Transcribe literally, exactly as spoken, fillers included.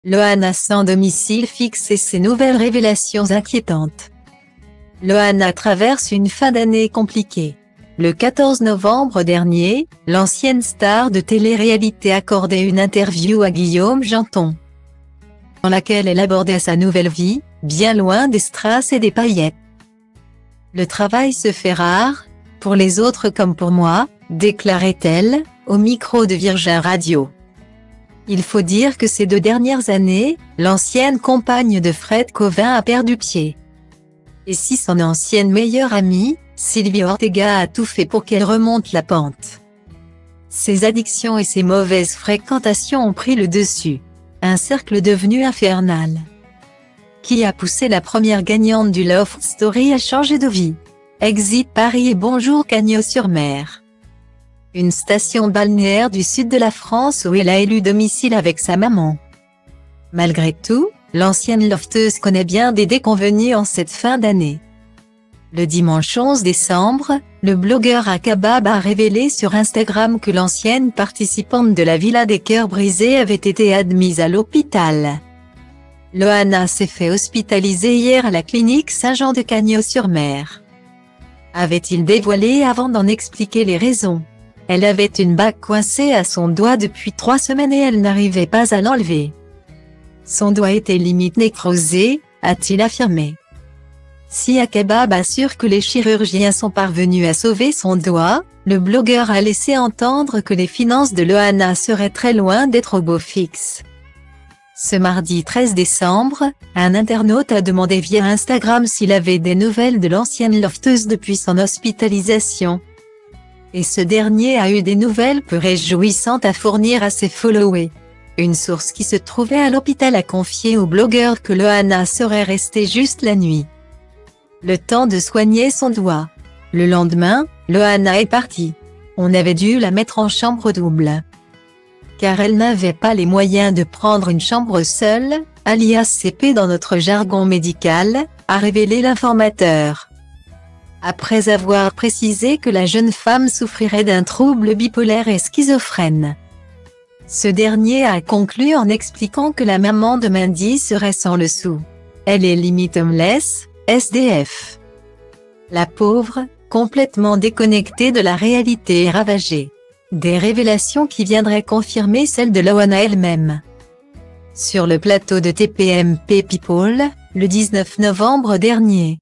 Loana sans domicile fixe et ses nouvelles révélations inquiétantes. Loana traverse une fin d'année compliquée. Le quatorze novembre dernier, l'ancienne star de télé-réalité accordait une interview à Guillaume Janton, dans laquelle elle abordait sa nouvelle vie, bien loin des strass et des paillettes. Le travail se fait rare, pour les autres comme pour moi, déclarait-elle, au micro de Virgin Radio. Il faut dire que ces deux dernières années, l'ancienne compagne de Fred Covin a perdu pied. Et si son ancienne meilleure amie, Sylvie Ortega a tout fait pour qu'elle remonte la pente. Ses addictions et ses mauvaises fréquentations ont pris le dessus. Un cercle devenu infernal, qui a poussé la première gagnante du Love Story à changer de vie. Exit Paris et bonjour Cagnes-sur-Mer. Une station balnéaire du sud de la France où elle a élu domicile avec sa maman. Malgré tout, l'ancienne lofteuse connaît bien des déconvenus en cette fin d'année. Le dimanche onze décembre, le blogueur Akabab a révélé sur Instagram que l'ancienne participante de la Villa des Cœurs Brisés avait été admise à l'hôpital. Loana s'est fait hospitaliser hier à la clinique Saint-Jean de Cagnes-sur-Mer. Avait-il dévoilé avant d'en expliquer les raisons? Elle avait une bague coincée à son doigt depuis trois semaines et elle n'arrivait pas à l'enlever. Son doigt était limite nécrosé, a-t-il affirmé. Si Akabab assure que les chirurgiens sont parvenus à sauver son doigt, le blogueur a laissé entendre que les finances de Loana seraient très loin d'être au beau fixe. Ce mardi treize décembre, un internaute a demandé via Instagram s'il avait des nouvelles de l'ancienne lofteuse depuis son hospitalisation. Et ce dernier a eu des nouvelles peu réjouissantes à fournir à ses followers. Une source qui se trouvait à l'hôpital a confié au blogueur que Loana serait restée juste la nuit, le temps de soigner son doigt. Le lendemain, Loana est partie. On avait dû la mettre en chambre double, car elle n'avait pas les moyens de prendre une chambre seule, alias C P dans notre jargon médical, a révélé l'informateur. Après avoir précisé que la jeune femme souffrirait d'un trouble bipolaire et schizophrène. Ce dernier a conclu en expliquant que la maman de Mandy serait sans le sou. Elle est limite homeless, S D F. La pauvre, complètement déconnectée de la réalité et ravagée. Des révélations qui viendraient confirmer celles de Loana elle-même. Sur le plateau de T P M P People, le dix-neuf novembre dernier.